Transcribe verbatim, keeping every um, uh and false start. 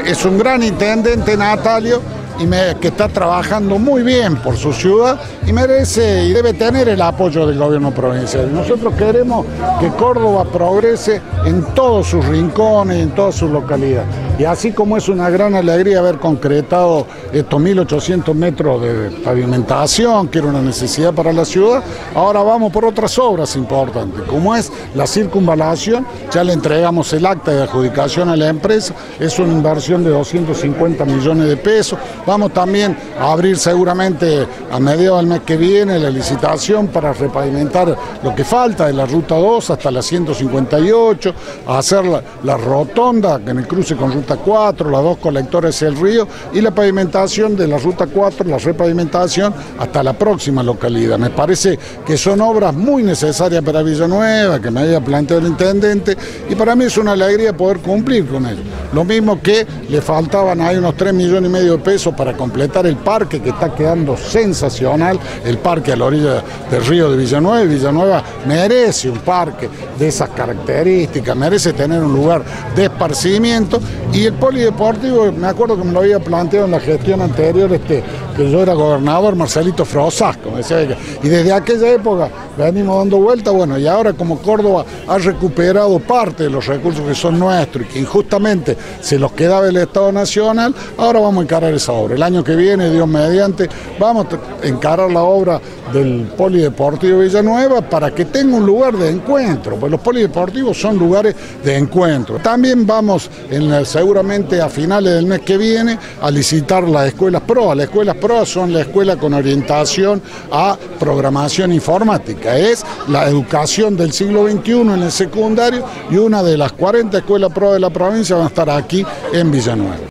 es un gran intendente, Natalio, y me, que está trabajando muy bien por su ciudad y merece y debe tener el apoyo del gobierno provincial. Nosotros queremos que Córdoba progrese en todos sus rincones, en todas sus localidades. Y así como es una gran alegría haber concretado estos mil ochocientos metros de pavimentación, que era una necesidad para la ciudad, ahora vamos por otras obras importantes, como es la circunvalación. Ya le entregamos el acta de adjudicación a la empresa, es una inversión de doscientos cincuenta millones de pesos. Vamos también a abrir seguramente a mediados del mes que viene la licitación para repavimentar lo que falta de la ruta dos hasta la ciento cincuenta y ocho, a hacer la, la rotonda en el cruce con ruta cuatro, las dos colectores hacia el río y la pavimentación de la ruta cuatro, la repavimentación hasta la próxima localidad. Me parece que son obras muy necesarias para Villanueva, que me había planteado el intendente, y para mí es una alegría poder cumplir con ello. Lo mismo que le faltaban ahí unos tres millones y medio de pesos para completar el parque, que está quedando sensacional, el parque a la orilla del río de Villanueva. Y Villanueva merece un parque de esas características, merece tener un lugar de esparcimiento. Y el polideportivo, me acuerdo que me lo había planteado en la gestión anterior, este, que yo era gobernador, Marcelito Frosasco, me decía, y desde aquella época venimos dando vuelta, bueno, y ahora como Córdoba ha recuperado parte de los recursos que son nuestros y que injustamente se los quedaba el Estado Nacional, ahora vamos a encarar esa obra. El año que viene, Dios mediante, vamos a encarar la obra del Polideportivo Villanueva para que tenga un lugar de encuentro, pues los polideportivos son lugares de encuentro. También vamos, en la, seguramente a finales del mes que viene, a licitar las escuelas PROA. Las escuelas PROA son la escuela con orientación a programación informática. Es la educación del siglo veintiuno en el secundario y una de las cuarenta escuelas PROA de la provincia van a estar aquí en Villanueva.